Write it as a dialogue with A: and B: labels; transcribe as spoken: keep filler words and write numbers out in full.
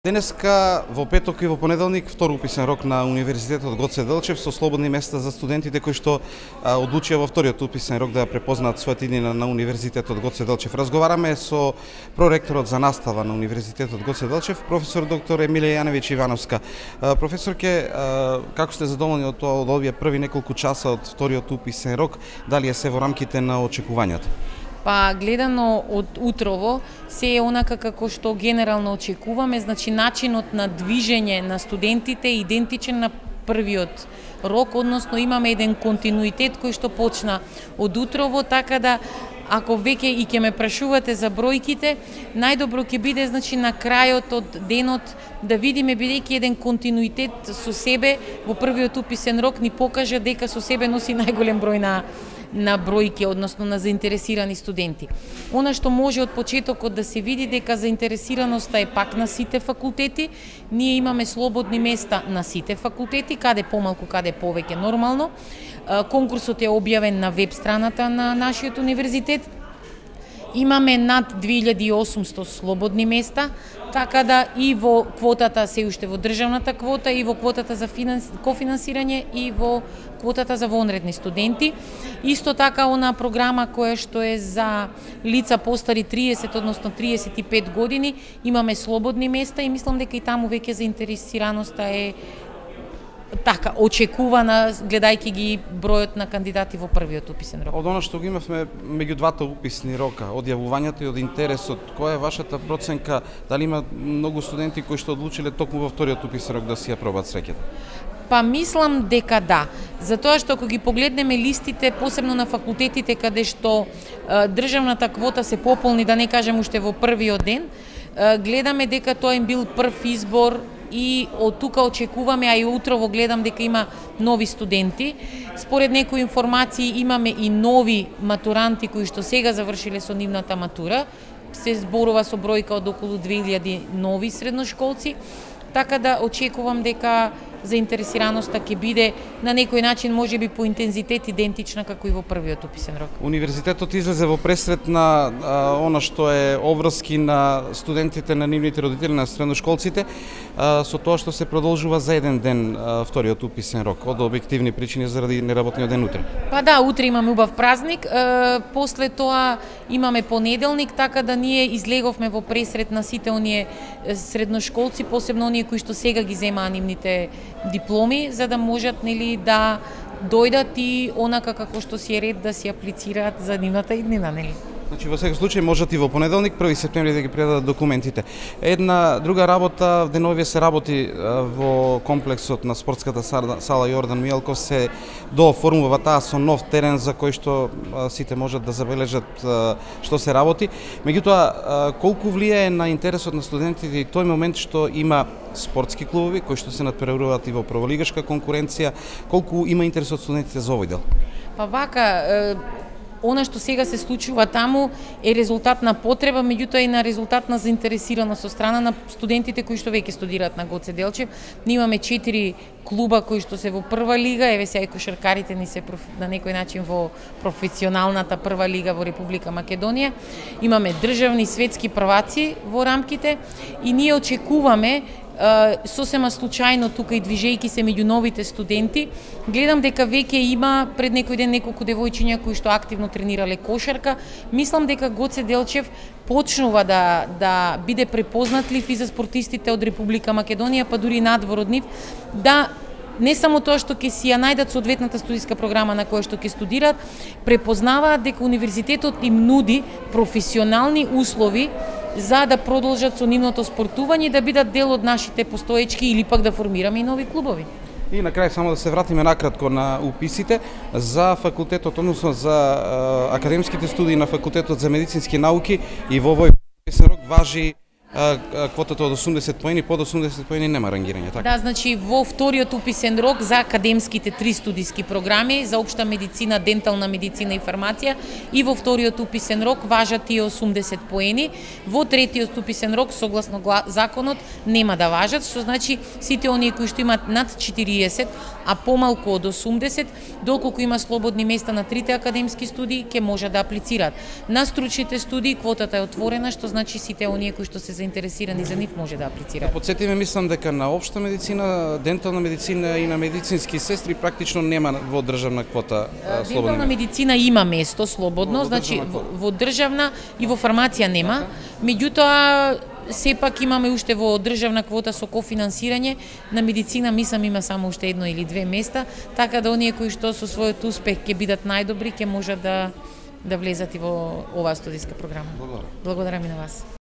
A: Денеска во петок и во понеделник втор уписен рок на Универзитетот Гоце Делчев со слободни места за студентите кои што а, одлучија во вториот уписен рок да препознаат својата иднина на Универзитетот Гоце Делчев. Разговараме со проректорот за настава на Универзитетот Гоце Делчев, професор доктор Емилија Јановиќ Ивановска. А, професорке, а, како сте задоволни од тоа од овие први неколку часа од вториот уписен рок, дали е се во рамките на очекувањата?
B: Па гледано од утрово, се е онака како што генерално очекуваме, значи начинот на движење на студентите е идентичен на првиот рок, односно имаме еден континуитет кој што почна од утрово, така да ако веќе и ќе ме прашувате за бројките, најдобро ќе биде значи на крајот од денот да видиме, бидејќи еден континуитет со себе во првиот уписен рок ни покажа дека со себе носи најголем број на на бројки, односно на заинтересирани студенти. Она што може од почетокот да се види дека заинтересираноста е пак на сите факултети, ние имаме слободни места на сите факултети, каде помалку, каде повеќе нормално. Конкурсот е објавен на веб страната на нашиот универзитет. Имаме над две илјади и осумсто слободни места, така да и во квотата, се уште во државната квота, и во квотата за финанс... кофинансирање, и во квотата за вонредни студенти. Исто така, она програма која што е за лица постари триесет, односно триесет и пет години, имаме слободни места и мислам дека и таму веќе заинтересираноста е така очекувана, гледајќи ги бројот на кандидати во првиот уписен рок.
A: Од она што го имавме меѓу двата уписни рока, од јавувањата и од интересот, која е вашата проценка, дали има многу студенти кои што одлучиле токму во вториот уписен рок да си ја пробат среќата?
B: Па мислам дека да, затоа што ако ги погледнеме листите, посебно на факултетите каде што е, државната квота се пополни, да не кажем уште во првиот ден, е, гледаме дека тоа им бил прв избор и од тука очекуваме, а и утрово гледам дека има нови студенти. Според некои информации имаме и нови матуранти кои што сега завршиле со нивната матура. Се зборува со бројка од околу две илјади нови средношколци, така да очекувам дека заинтересираноста ќе биде на некој начин можеби по интензитет идентична како и во првиот уписен рок.
A: Универзитетот излезе во пресрет на а, она што е обврски на студентите, на нивните родители, на средношколците, а, со тоа што се продолжува за еден ден а, вториот уписен рок, од објективни причини заради неработниот ден утре.
B: Па да, утре имаме убав празник, а, после тоа имаме понеделник, така да ние излеговме во пресрет на сите оние средношколци, посебно оние кои што сега ги земаа нивните дипломи, за да можат нели да дојдат и онака како што си е ред да си аплицираат за нивната иднина, нели?
A: Значи во секој случај можат и во понеделник, први септември, да ги предадат документите. Една друга работа, деновие се работи во комплексот на спортската сала Јордан Мијалков, се дооформува таа со нов терен за кој што сите можат да забележат што се работи. Меѓутоа, колку влијае на интересот на студентите и тој момент што има спортски клубови кои што се надпреваруваат и во прволигашка конкуренција, колку има интерес од студентите за овој дел?
B: Па вака, она што сега се случува таму е резултат на потреба, меѓутоа и на резултат на заинтересираност од страна на студентите кои што веќе студираат на Гоце Делчев. Ние имаме четири клуба кои што се во прва лига, еве сега и кошаркарите ни се проф... на некој начин во професионалната прва лига во Република Македонија. Имаме државни светски прваци во рамките и ние очекуваме сосема случајно тука и движејќи се меѓу новите студенти, гледам дека веќе има пред некој ден неколку девојчиња кои што активно тренирале кошарка. Мислам дека Гоце Делчев почнува да да биде препознатлив и за спортистите од Република Македонија, па дури надвор од нив, да не само тоа што ќе си ја најдат соодветната студиска програма на која што ќе студираат, препознаваат дека универзитетот им нуди професионални услови за да продолжат со нивното спортување, да бидат дел од нашите постоечки или пак да формираме и нови клубови.
A: И на крај само да се вратиме накратко на уписите за факултетот, односно за а, академските студии на факултетот за медицински науки, и во овој уписен рок важи а, а, квотата од осумдесет поени, под осумдесет поени нема рангирање, така?
B: Да, значи во вториот уписен рок за академските три студиски програми за општа медицина, дентална медицина и фармација, и во вториот уписен рок важат и осумдесет поени. Во третиот уписен рок согласно законот нема да важат, што значи сите оние кои што имаат над четириесет, а помалку од осумдесет, доколку има слободни места на трите академски студии, ќе може да аплицираат. На стручните студии квотата е отворена, што значи сите оние кои што се заинтересирани за нив, може да аплицираат.
A: Подсетиме, мислам дека на општа медицина, дентална медицина и на медицински сестри практично нема во државна квота а, слободни
B: Дентална
A: места.
B: медицина има место слободно,
A: Во
B: значи
A: државна
B: во,
A: квота.
B: во државна и во фармација нема. Меѓутоа сепак имаме уште во државна квота со кофинансирање, на медицина мислам има само уште едно или две места, така да оние кои што со својот успех ќе бидат најдобри ќе можат да да влезат и во оваа студиска програма.
A: Благодарам.
B: Благодарам и на вас.